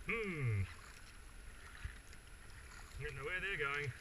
I don't know where they're going.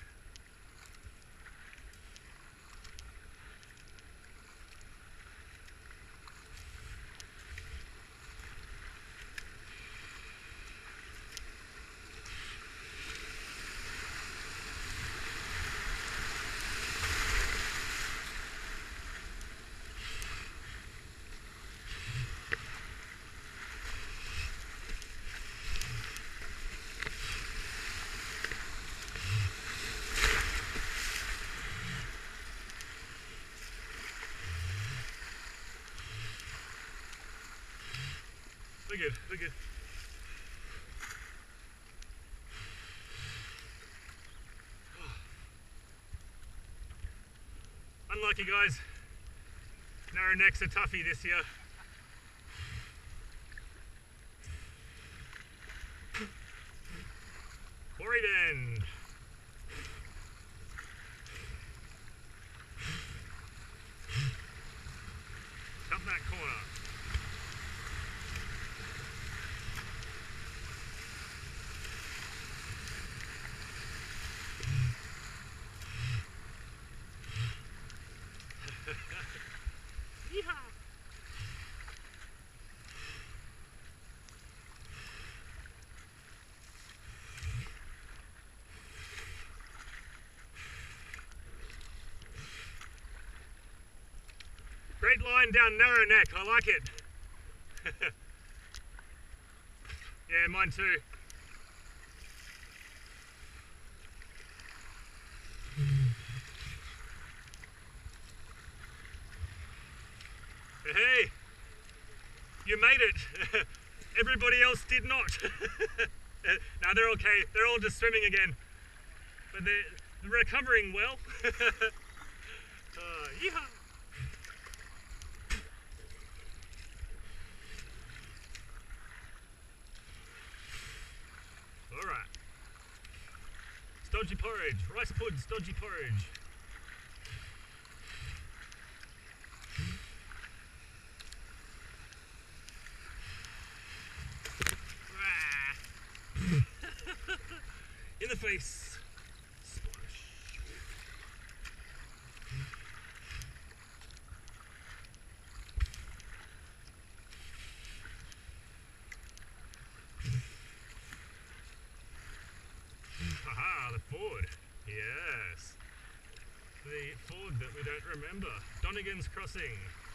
They're good, they're good. Unlucky guys. Narrow necks are toughy this year. Quarry Bend. Up that corner. Yeehaw! Great line down narrow neck, I like it. Yeah, mine too. Hey, you made it. Everybody else did not. No, they're okay. They're all just swimming again. But they're recovering well. Yeehaw! Alright. Stodgy porridge. Rice pud, stodgy porridge. In the face. Splash. Haha, the ford. Yes. The ford that we don't remember. Donegan's Crossing.